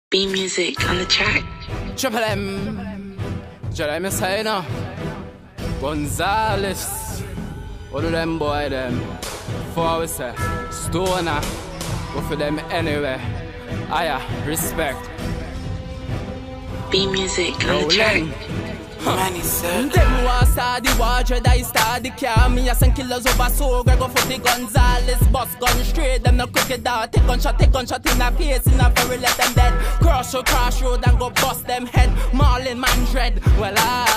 B music on the track. Triple M, Jedi Messiah, Gonzalez, all of them boy them. For we say, Stoner, go for them anyway. Respect. B music on the track. Money, sir. Them want start the war, Jedi start the car. Me a send killers over so Greg go for the Gonzalez. Bust gun straight, them no cricket dog. Take gun shot in a face, in a furry let them dead. Cross road and go bust them head. Marlin man dread. Well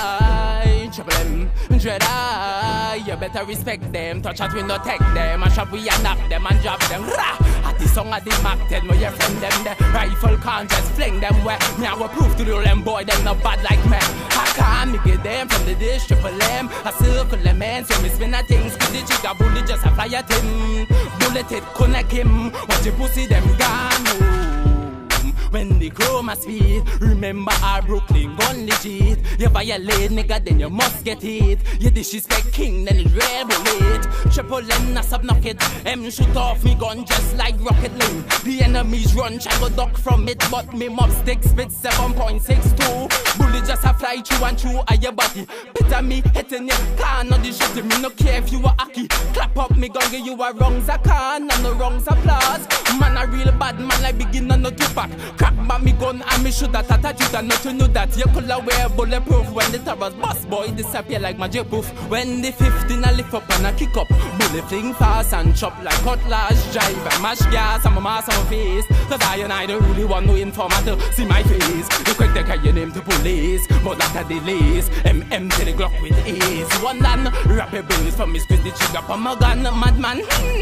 I trouble them, dread I. You better respect them. Touch out we no take them. And shop we a knock them and drop them. Rah! At the song of the Mac 10, where your friend them there. Rifle can't just fling them where. Me I go prove to the them boy them not bad like me. Me get them from the dish, Triple M. I circle them man, so me spin a things. Cause the jigger bullet just a fly at him. Bullet it connect him. Watch your pussy them gone home. When the crow my speed, remember our Brooklyn gun legit. You violate nigga, then you must get hit. You disrespect king, then it's red bullet. Triple M, I sub knock it. M shoot off me gun just like rocket link. The enemies run, try go duck from it. But me mob stick spit 7.62. Bullet just a fly through and through at your body. Better me hitting you, can't not the shit. Me no care if you a hockey. Clap up me gun, you a wrongs a can and no wrongs applause. Man a real bad man like beginner no Tupac. Crack by me gun and me shoot that attitude and not to know that you could wear bulletproof. When the towers boss boy disappear like magic proof. When the 15 I lift up and I kick up. Bullet fling fast and chop like cutlass. Drive and mash gas and my mask on my face. Cause I don't really want no informant to see my face. You quick to call your name to police, but that a delays. MM to the Glock with ease. One land, rapid bills from me squeeze the trigger on my gun, madman.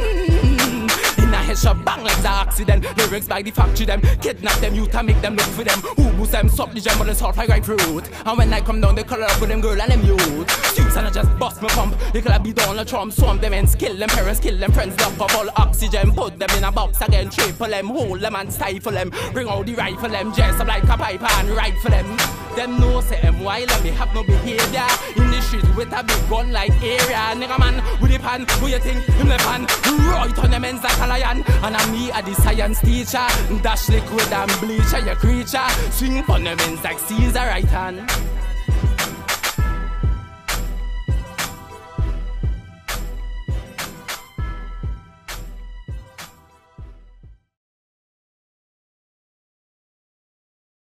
In a headshot bang like the accident. Lyrics by the factory them. Kidnap them youth and make them look for them. Who boost them, suck the gem on the salt like grapefruit. And when I come down the color up with them girl and them youth. Suits and I just bust my pump. You could have be down a Trump, swamp them and kill them parents, kill them friends, lock up all oxygen. Put them in a box again, triple them, hold them and stifle them. Bring out the rifle them, dress up like a pipe and rifle them. Them know say them wild and they have no behavior. In the street with a big gun like area. Nigga man, with the pan, who you think him left hand? Right on them ends like a lion. And I'm me a the science teacher. Dash liquid and bleach a your creature. Swing on them ends like Caesar right hand.